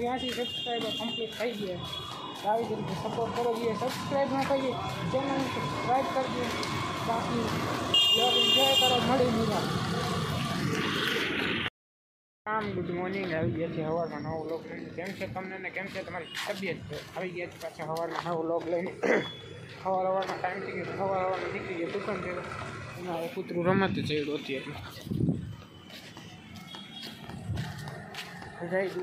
83 subscriber complete થઈ ગયા. આવી જ રીતે સપોર્ટ કરો. જે સબસ્ક્રાઈબ ન કરીએ ચેનલને સબસ્ક્રાઈબ કરજો. બાકી બ્લોગ એન્જોય કરો. મળી નિરાશ. Good morning. આવી ગયા છે સવારમાં નવો વ્લોગ લઈને. કેમ છે તમને ને કેમ છે તમારી તબિયત? આવી ગયા છે પાછા સવારમાં નવો વ્લોગ લઈને. સવારમાં ટાઈમ થઈ ગયો. સવારમાં નીકળી ગયો દુકાન છે. એમાં કૂતરું રમત ચડ્યું હતી એટલે જાય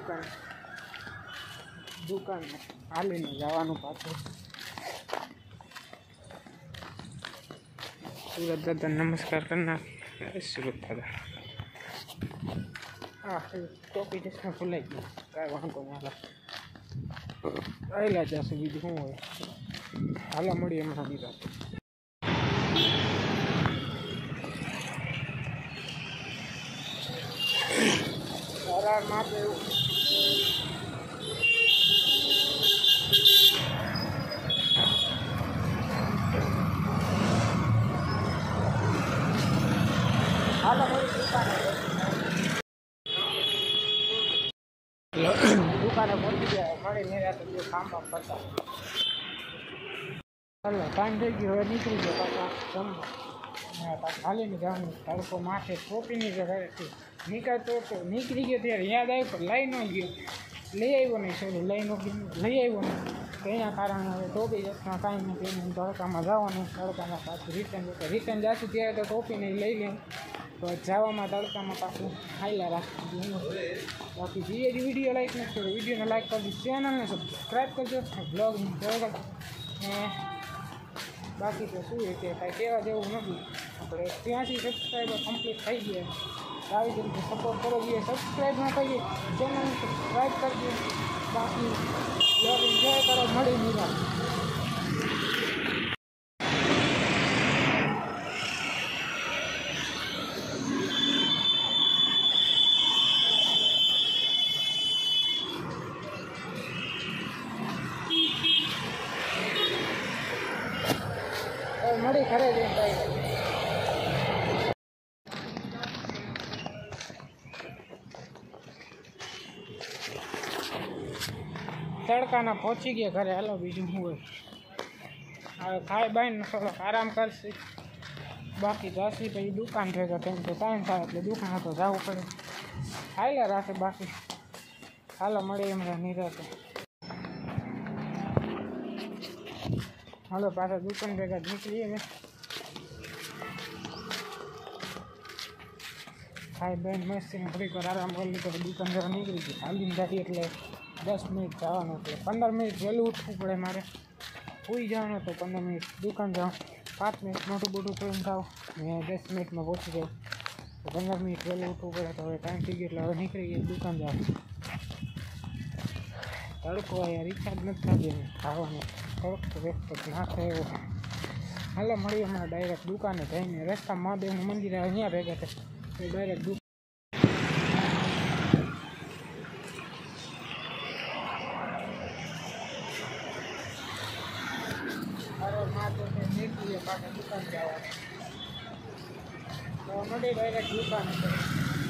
દુકાન હાલીને જવાનું પાછું. સુરત દાદા નમસ્કાર કરી નાખી. સુરત દાદા હા ટોપી ચશ્મા ભૂલાઈ ગયું. કાંઈ વાંધો મારા આવેલા જશે. બીજું શું હોય. હાલા મળીએ હમણાં બીજા. માટે દુકાને પહોંચી ગયા. મળી મેળા તો જે કામ કરતા. ચાલો ટાઈમ થઈ ગયો. હવે નીકળી ગયો પાછા જમવા. હાલીને જવાનું. તડકો માથે ટોપીની ઘરેથી નીકળતો હતો. નીકળી ગયો ત્યારે યાદ આવ્યું પણ લઈ ન ગયો. લઈ આવ્યો નહીં. સોરી લઈ આવ્યો નહીં. તો એના કારણે હવે ટોપી જસમાં કાંઈ નથી. એને તડકામાં જવાનું. તડકામાં પાછું રિટર્ન જશું ત્યારે તો ટોપી નહીં લઈ લઉં. તો જવામાં તડકામાં પાછું હાઈલા રાખી. બાકી જે વિડીયો લાઈક નથી કર્યો વિડીયોને લાઈક કરજો. ચેનલને સબસ્ક્રાઈબ કરજો. બ્લોગ એન્જોય કરજો. ને બાકી તો શું છે કે કાંઈ કહેવા જેવું નથી. આપણે 83 સબસ્ક્રાઈબર કમ્પ્લીટ થઈ ગયા. આવી જ રીતે સપોર્ટ કરો. જે સબસ્ક્રાઈબ ન કરીએ ચેનલને સબસ્ક્રાઈબ કરજો. બાકી બ્લોગ એન્જોય કરો. મળી નિરાશ. મળી ઘરે જઈને ભાઈ તડકાના પહોંચી ગયા ઘરે. હાલો બીજું શું હોય. હવે ખાઈ બાઈને થોડોક આરામ કરશે. બાકી જશે પછી દુકાન ભેગા કેમ કે ટાઈમ થાય એટલે દુકાન તો જવું પડે. હાઈલા રાખે. બાકી હાલો મળે એમ નિરાતે. હાલો પાછા દુકાન ભેગા નીકળીએ. હવે ખાઈ બેન મસ્તીને થોડીક વાર આરામ કરી લીધો. દુકાન જરા નીકળી ગઈ. હાલીને જાય એટલે 10 મિનિટ જવાનું. એટલે 15 મિનિટ વહેલું ઉઠવું પડે મારે. સુઈ જવાનું તો 15 મિનિટ દુકાન જાઉં. 5 મિનિટ મોટું બોટું થઈને જાઉં ને 10 મિનિટમાં પહોંચી જાઉં. તો 15 મિનિટ વહેલું ઉઠવું પડે. તો હવે ટાઈમ થઈ ગયો એટલે હવે નીકળી ગઈ દુકાન જાઉં. તડકો અહીંયા રિચાર્જ નથી થતી ખાવાનું. થોડોક ના થાય એવો. હાલો મળીએ હમણાં ડાયરેક્ટ દુકાને જઈને. રસ્તા મહાદેવનું મંદિર અહીંયા ભેગા થાય તો ડાયરેક્ટ દુકાન. નીકળીએ પાછા દુકાન જવાનું. તો મળી ડાયરેક્ટ દુકાને ભેગા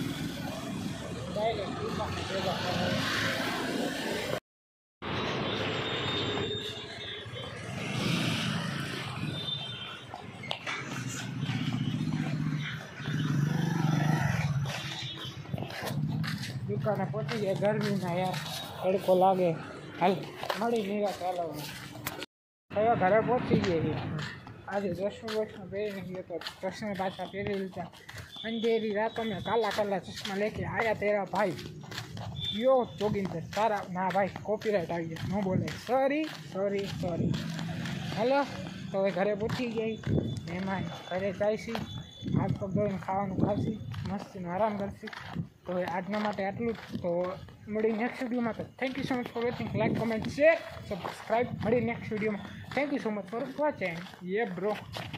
દુકાને પહોંચી ગયા. ગરમીના યાર તડકો લાગે. હાલ મળી નિરાશ. ચાલો કયો ઘરે પહોંચી ગયા. આજે ચશ્મા પહેરીને ગયો તો ચશ્મા પાછા પહેરી લીધા. અંધેરી રાતો મેં કાલા કાલા ચશ્મા લેકે આયા તેરા ભાઈ. યો જોગિંદર તારા ના ભાઈ કોપીરાઇટ આવી જાય. ન બોલે. સોરી. હેલો તો હવે ઘરે પહોંચી ગઈ. એમાં ઘરે જઈશી. હાથ પગ ધોઈને ખાવાનું ખાશી. મસ્તીનો આરામ કરશી. તો આજના માટે આટલું જ. તો મળી નેક્સ્ટ વિડીયોમાં. તો thank you so much for watching. Like comment share subscribe. મળી નેક્સ્ટ વિડીયોમાં. Thank you so much for watching. યે બ્રો.